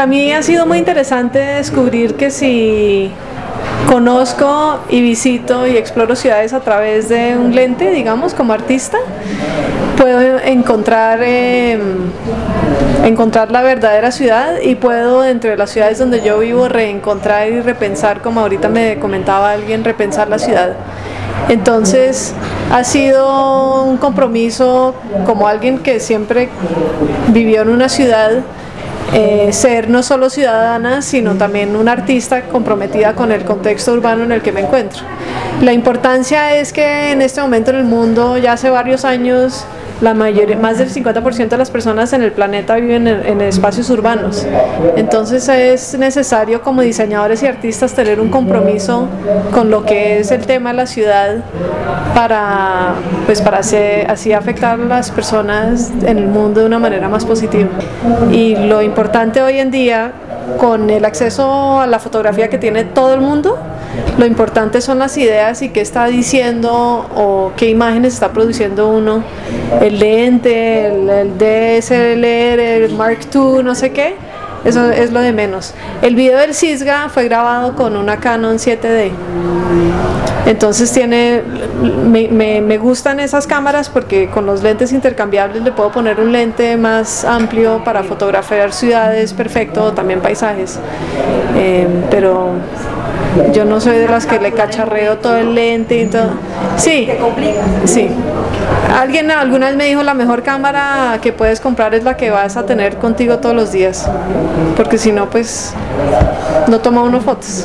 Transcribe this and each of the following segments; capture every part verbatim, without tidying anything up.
Para mí ha sido muy interesante descubrir que si conozco y visito y exploro ciudades a través de un lente, digamos, como artista, puedo encontrar, eh, encontrar la verdadera ciudad y puedo, entre las ciudades donde yo vivo, reencontrar y repensar, como ahorita me comentaba alguien, repensar la ciudad. Entonces ha sido un compromiso como alguien que siempre vivió en una ciudad, eh, ser no solo ciudadana, sino también una artista comprometida con el contexto urbano en el que me encuentro. La importancia es que en este momento en el mundo, ya hace varios años, la mayoría, más del cincuenta por ciento de las personas en el planeta viven en, en espacios urbanos. Entonces es necesario como diseñadores y artistas tener un compromiso con lo que es el tema de la ciudad para, pues para hacer, así afectar a las personas en el mundo de una manera más positiva. Y lo importante hoy en día, con el acceso a la fotografía que tiene todo el mundo, lo importante son las ideas y qué está diciendo o qué imágenes está produciendo uno, el lente, el, el D S L R, el Mark dos, no sé qué, eso es lo de menos. El video del Sisga fue grabado con una Canon siete D, entonces tiene, me, me, me gustan esas cámaras porque con los lentes intercambiables le puedo poner un lente más amplio para fotografiar ciudades, perfecto, también paisajes, eh, pero yo no soy de las que le cacharreo todo el lente y todo. Sí, sí. Alguien alguna vez me dijo, la mejor cámara que puedes comprar es la que vas a tener contigo todos los días, porque si no, pues no toma uno fotos.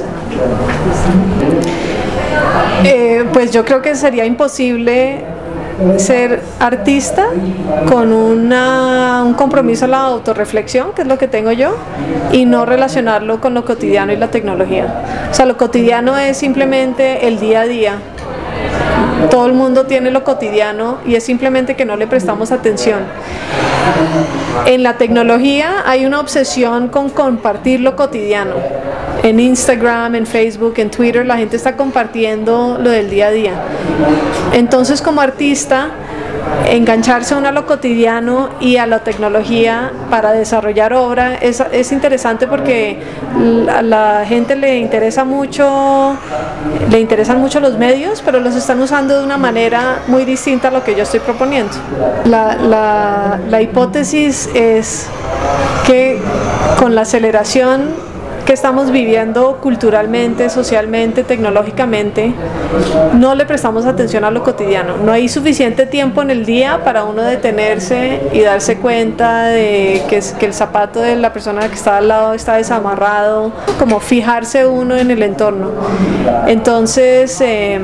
Eh, pues yo creo que sería imposible ser artista con una, un compromiso a la autorreflexión, que es lo que tengo yo, y no relacionarlo con lo cotidiano y la tecnología. O sea, lo cotidiano es simplemente el día a día. Todo el mundo tiene lo cotidiano y es simplemente que no le prestamos atención. En la tecnología hay una obsesión con compartir lo cotidiano. En Instagram, en Facebook, en Twitter, la gente está compartiendo lo del día a día. Entonces, como artista, engancharse uno a lo cotidiano y a la tecnología para desarrollar obra es, es interesante porque a la gente le interesa mucho, le interesan mucho los medios, pero los están usando de una manera muy distinta a lo que yo estoy proponiendo. La, la, la hipótesis es que con la aceleración que estamos viviendo culturalmente, socialmente, tecnológicamente, no le prestamos atención a lo cotidiano. No hay suficiente tiempo en el día para uno detenerse y darse cuenta de que, que el zapato de la persona que está al lado está desamarrado, como fijarse uno en el entorno. Entonces, eh,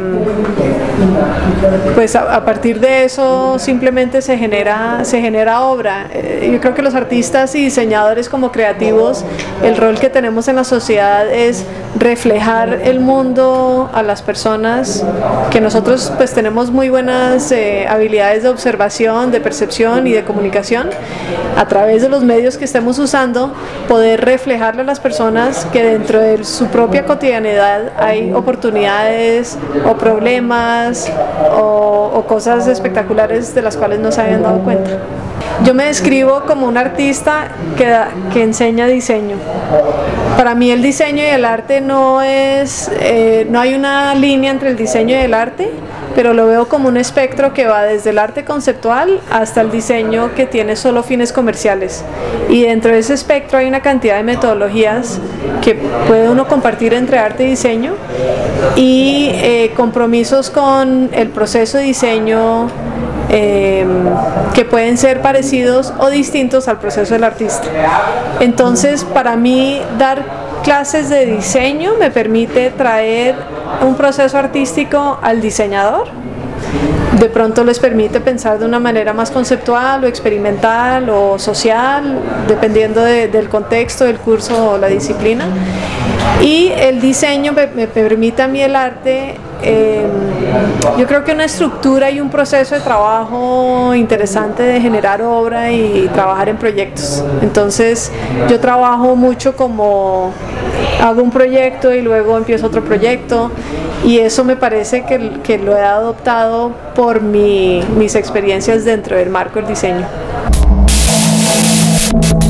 pues a, a partir de eso simplemente se genera, se genera obra. Eh, yo creo que los artistas y diseñadores como creativos, el rol que tenemos en la sociedad es reflejar el mundo a las personas, que nosotros pues tenemos muy buenas eh, habilidades de observación, de percepción y de comunicación, a través de los medios que estemos usando, poder reflejarle a las personas que dentro de su propia cotidianidad hay oportunidades o problemas o, o cosas espectaculares de las cuales no se habían dado cuenta. Yo me describo como un artista que, da, que enseña diseño. Para mí el diseño y el arte no es, eh, no hay una línea entre el diseño y el arte, pero lo veo como un espectro que va desde el arte conceptual hasta el diseño que tiene solo fines comerciales. Y dentro de ese espectro hay una cantidad de metodologías que puede uno compartir entre arte y diseño y eh, compromisos con el proceso de diseño Eh, que pueden ser parecidos o distintos al proceso del artista. Entonces, para mí, dar clases de diseño me permite traer un proceso artístico al diseñador. De pronto les permite pensar de una manera más conceptual o experimental o social, dependiendo de, del contexto, del curso o la disciplina. Y el diseño me, me permite a mí el arte, eh, yo creo que una estructura y un proceso de trabajo interesante de generar obra y trabajar en proyectos. Entonces yo trabajo mucho como hago un proyecto y luego empiezo otro proyecto, y eso me parece que, que lo he adoptado por mi, mis experiencias dentro del marco del diseño.